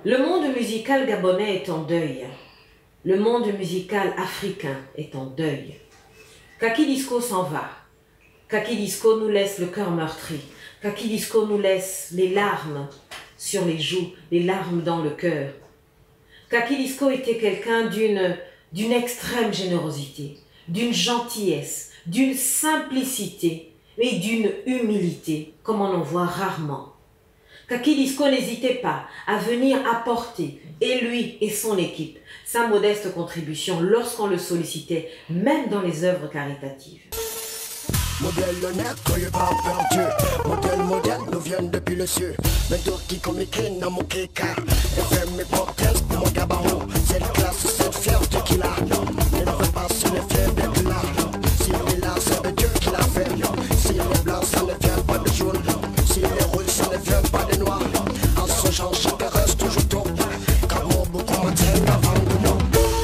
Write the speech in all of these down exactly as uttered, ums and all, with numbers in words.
Le monde musical gabonais est en deuil. Le monde musical africain est en deuil. Kaki Disco s'en va. Kaki Disco nous laisse le cœur meurtri. Kaki Disco nous laisse les larmes sur les joues, les larmes dans le cœur. Kaki Disco était quelqu'un d'une d'une extrême générosité, d'une gentillesse, d'une simplicité et d'une humilité, comme on en voit rarement. Kaki Disco n'hésitait pas à venir apporter, et lui et son équipe, sa modeste contribution lorsqu'on le sollicitait, même dans les œuvres caritatives. Modèle honnête, soyez pas perdu. Modèle, modèle, nous viennent depuis le ciel. Mais d'autres qui communiquent dans mon kéka. Et fait mes portes pour mon gabaron. Cette classe, cette fierté qu'il a. Il ne veut pas se méfier d'être là. S'il est là, c'est de Dieu qui l'a fait. S'il est blanc, ça ne vient pas de jaune. S'il est rouge, ça ne vient pas de noir. En ce genre, chacun reste toujours tôt. Car mon beaucoup m'atteignent avant de nous.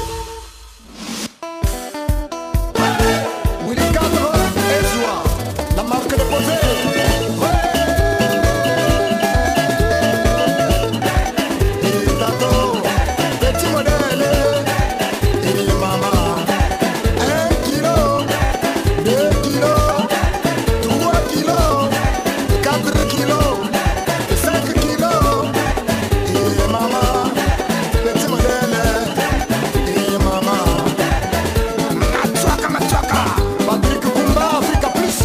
La marque de posée. Petit modèle. Et maman. Un kilo, deux kilos, trois kilos, quatre kilos, cinq kilos. Et maman. Petit modèle. Et maman. Matouaka, matouaka. Patrick Kumba, Africa Plus.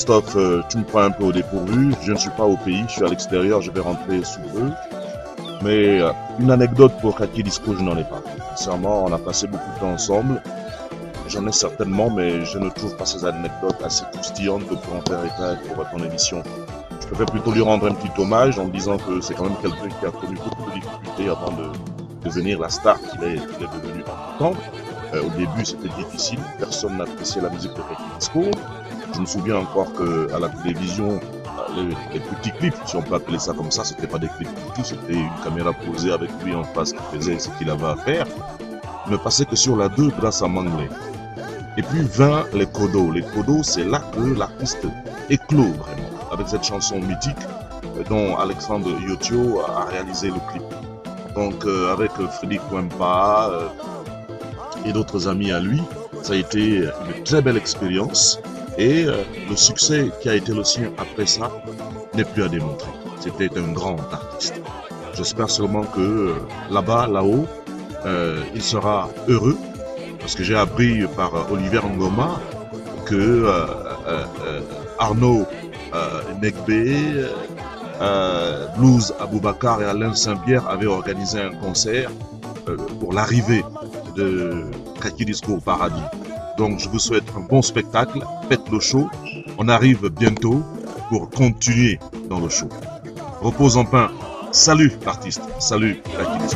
Christophe, euh, tu me prends un peu au dépourvu. Je ne suis pas au pays, je suis à l'extérieur, je vais rentrer sous peu. Mais euh, une anecdote pour Kaki Disco, je n'en ai pas. Sincèrement, on a passé beaucoup de temps ensemble. J'en ai certainement, mais je ne trouve pas ces anecdotes assez croustillantes pour en faire état pour ton émission. Je préfère plutôt lui rendre un petit hommage en disant que c'est quand même quelqu'un qui a connu beaucoup de difficultés avant de devenir la star qu'il est, qu'il est devenu en temps. Euh, au début, c'était difficile, personne n'appréciait la musique de Kaki Disco. Je me souviens encore qu'à la télévision, les, les petits clips, si on peut appeler ça comme ça, c'était pas des clips du tout, c'était une caméra posée avec lui en face qui faisait ce qu'il avait à faire. Il ne passait que sur la deux grâce à Manglé. Et puis vint les Kodo. Les Kodo, c'est là que l'artiste éclot vraiment, avec cette chanson mythique dont Alexandre Yotio a réalisé le clip. Donc euh, avec Freddy Kwempa euh, et d'autres amis à lui, ça a été une très belle expérience. Et euh, le succès qui a été le sien après ça n'est plus à démontrer. C'était un grand artiste. J'espère seulement que euh, là-bas, là-haut, euh, il sera heureux. Parce que j'ai appris par euh, Olivier Ngoma que euh, euh, euh, Arnaud euh, Nekbe, euh, Blues Aboubakar et Alain Saint-Pierre avaient organisé un concert euh, pour l'arrivée de Kaki Disco au paradis. Donc je vous souhaite un bon spectacle, faites le show, on arrive bientôt pour continuer dans le show. Repose en paix, salut l'artiste, salut Kaki Disco.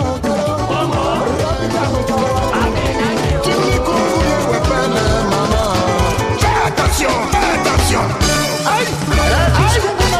Attention, attention. Aïe, aïe,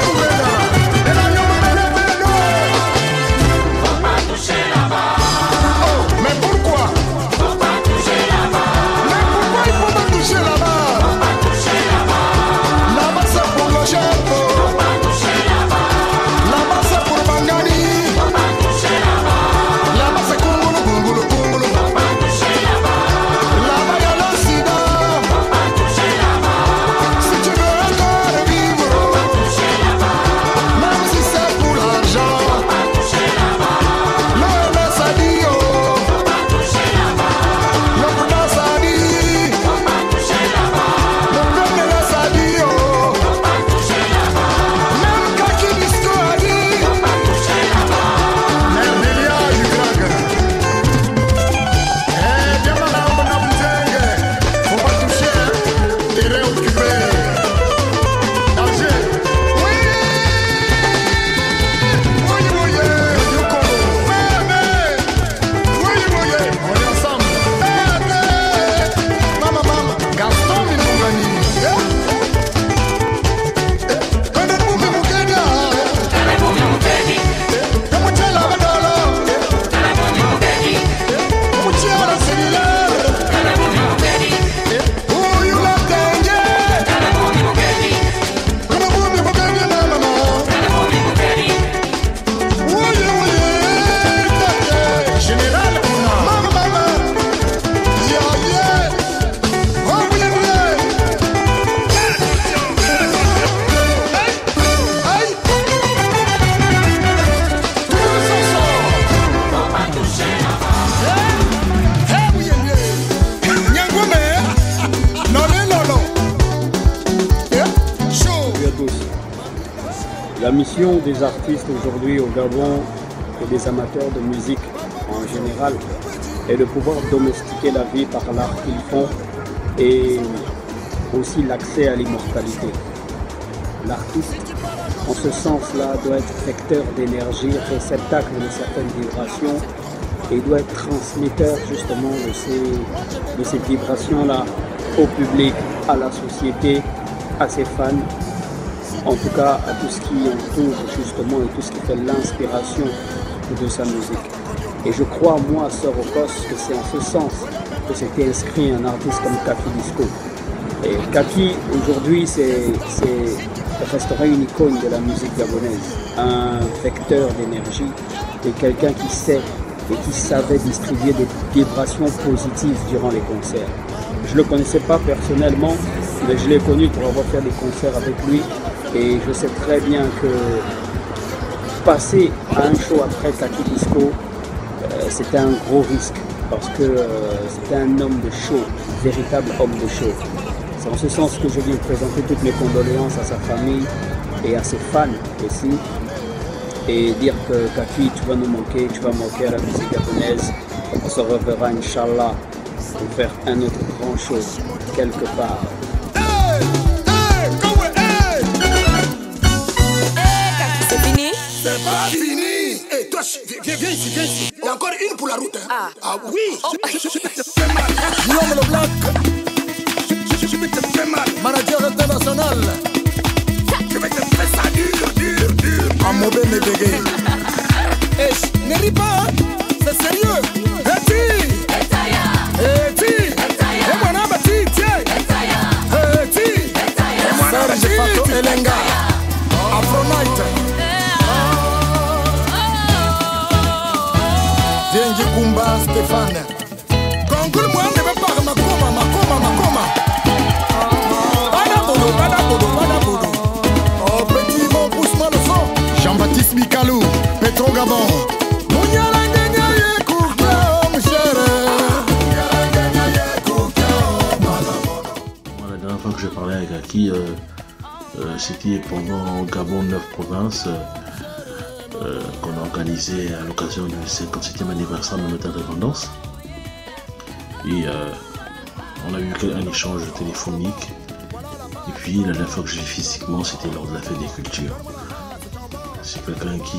faut pas toucher là-bas. Oh, mais pourquoi? Faut pas toucher là-bas. Mais pourquoi il faut pas toucher là-bas? Faut pas toucher là-bas. Là-bas c'est pour le chef. Faut pas toucher là-bas. Là-bas c'est pour Bangani. Faut pas toucher là-bas. Là-bas c'est Kungulu, Kungulu, Kungulu. Faut pas toucher là-bas. Là-bas y'a le sida. Faut pas toucher là-bas. Si tu veux encore vivre, faut pas toucher là-bas. Même si c'est pour l'argent, faut pas toucher là-bas. Le M S a dit oh, faut pas toucher là-bas. Le Prince a dit, faut pas toucher là-bas. Le Premier a dit oh, faut pas toucher là-bas. Même Kaki Disco a dit, faut pas toucher là-bas. Mais Lilia du Grag, eh bien madame Bonabouzengue, faut pas toucher, il est occupé. Danger. Oui, oui, oui, Yoko, bébé. Oui, oui, on est ensemble. Bébé, maman, maman, Gaston Minoumani. Kende Bumi Mukenya. Kende Bumi Mukenya. Kamuchela Badala. Kende Bumi Mukenya. Kamuchela Selila. Kende Bumi Mukenya. Uyu Lakenge. Kende Bumi Mukenya. Kende Bumi Mukenya mama. Kende Bumi Mukenya. Uyu uyu tate. General Kuna. Mama mama. Ya ye. Oh uyu uyu. Aïe. Tout le son sort. Faut pas toucher là-bas. Eh oui, oui. Nyangoume. Nolé lolo. Eh, chaud. Salut à tous. La mission des artistes aujourd'hui au Gabon et des amateurs de musique en général est de pouvoir domestiquer la vie par l'art qu'ils font et aussi l'accès à l'immortalité. L'artiste, en ce sens-là, doit être vecteur d'énergie, réceptacle de certaines vibrations et doit être transmetteur justement de ces, de ces vibrations-là au public, à la société, à ses fans, en tout cas à tout ce qui entoure justement et tout ce qui fait l'inspiration de sa musique. Et je crois, moi, Sœur Okos, que c'est en ce sens que s'était inscrit un artiste comme Kaki Disco. Et Kaki, aujourd'hui, c'est, c'est resterait une icône de la musique gabonaise, un vecteur d'énergie et quelqu'un qui sait et qui savait distribuer des vibrations positives durant les concerts. Je ne le connaissais pas personnellement, mais je l'ai connu pour avoir fait des concerts avec lui et je sais très bien que passer à un show après Kaki Disco, euh, c'était un gros risque parce que euh, c'était un homme de show, véritable homme de show. C'est en ce sens que je viens présenter toutes mes condoléances à sa famille et à ses fans aussi. Et dire que Kaki, tu vas nous manquer, tu vas manquer à la musique gabonaise. On se reverra, Inch'Allah, pour faire un autre grand show quelque part. Hey, hey, go hey. C'est fini? C'est pas fini. Hey, toi, viens, viens ici, viens ici. Il y a encore une pour la route. Hein. Ah. Ah oui. Oh. Guillaume Leblanc. Je vais te faire mal. Manager international. Je vais te faire ça dur, dur, dur. En mauvais me bégaye. Eh, ne ris pas, hein. C'est sérieux. Eti. Eti. Et moi, n'a pas dit, tiens. Eti. Et moi, n'a pas dit, Elenga. Afronite. Dengi Kumba Stéphane. Gongul moi ne veut pas makoma, makoma, makoma. Badabodo, badabodo, badabodo. Oh petit bon, pousse-moi le son. Jean-Baptiste Mikalou, Petro Gabon. Moi, la dernière fois que j'ai parlé avec Kaki, euh, euh, c'était pendant Gabon neuf provinces. Euh, Euh, qu'on a organisé à l'occasion du cinquante-septième anniversaire de notre indépendance. Et euh, on a eu un échange téléphonique. Et puis la dernière fois que j'ai vu physiquement, c'était lors de la fête des cultures. C'est quelqu'un qui,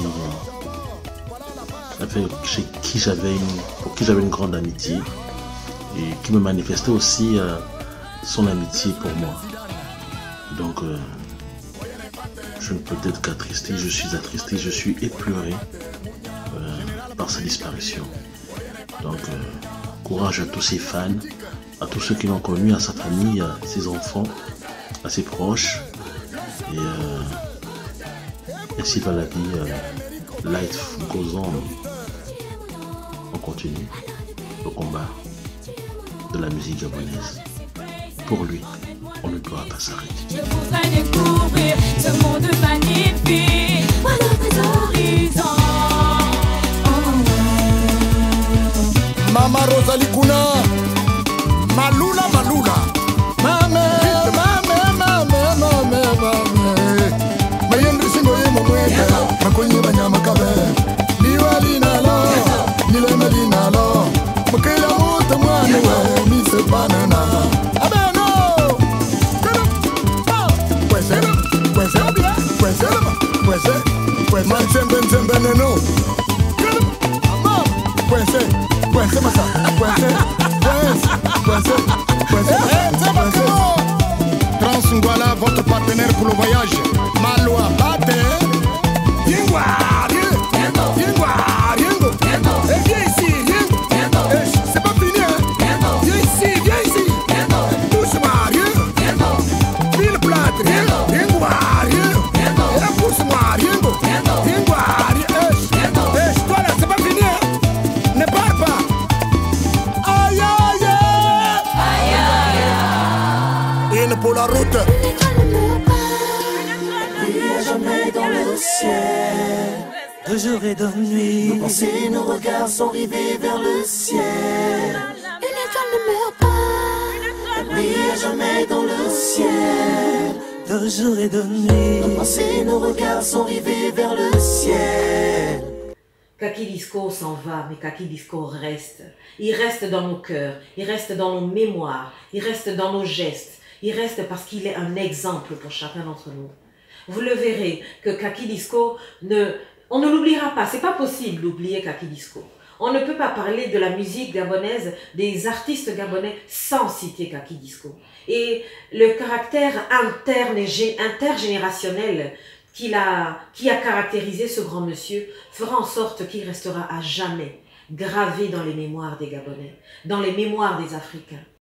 avec, chez qui j'avais une, pour qui j'avais une grande amitié et qui me manifestait aussi euh, son amitié pour moi. Donc euh, je ne peux être qu'attristé, je suis attristé, je suis éploré euh, par sa disparition. Donc, euh, courage à tous ses fans, à tous ceux qui l'ont connu, à sa famille, à ses enfants, à ses proches. Et euh, ainsi va la vie. Euh, life goes on. On continue le combat de la musique gabonaise. Pour lui, on ne doit pas s'arrêter. Je voudrais découvrir ce monde magnifique, voilà tes horizons. Mama Rosalie Kuna, Malula, Malula. Mame, mame, mame, mame, mame. Mayendri singoye momwete, makonyi banyama kabe. Liwali nalo, nilemeli nalo. Mukela muta mwane we, mise banana. Transungwala, votre partenaire pour le voyage. Maloa Bate. Yingwa, Yingwa, Yingo. Et viens ici, Yingo. C'est pas fini, hein. Viens ici, viens ici. Pousse-moi, Yingo. Pile plate, Yingo. Yingwa, Yingo. Et pousse-moi, Yingo. Yingwa, Yingo. Eh, toi là, c'est pas fini, hein. Ne pars pas. Aïe, aïe, aïe. Aïe, aïe. Une pour la route. Jamais dans le ciel, de jour et de nuit, nos pensées, nos regards sont rivés vers le ciel. Une étoile ne meurt pas, elle brille à jamais dans le ciel, de jour et de nuit, nos pensées, nos regards sont rivés vers le ciel. Kaki Disco s'en va, mais Kaki Disco reste. Il reste dans nos cœurs, il reste dans nos mémoires, il reste dans nos gestes, il reste parce qu'il est un exemple pour chacun d'entre nous. Vous le verrez que Kaki Disco, ne, on ne l'oubliera pas. C'est pas possible d'oublier Kaki Disco. On ne peut pas parler de la musique gabonaise, des artistes gabonais, sans citer Kaki Disco. Et le caractère interne et intergénérationnel qu'il a, qui a caractérisé ce grand monsieur fera en sorte qu'il restera à jamais gravé dans les mémoires des Gabonais, dans les mémoires des Africains.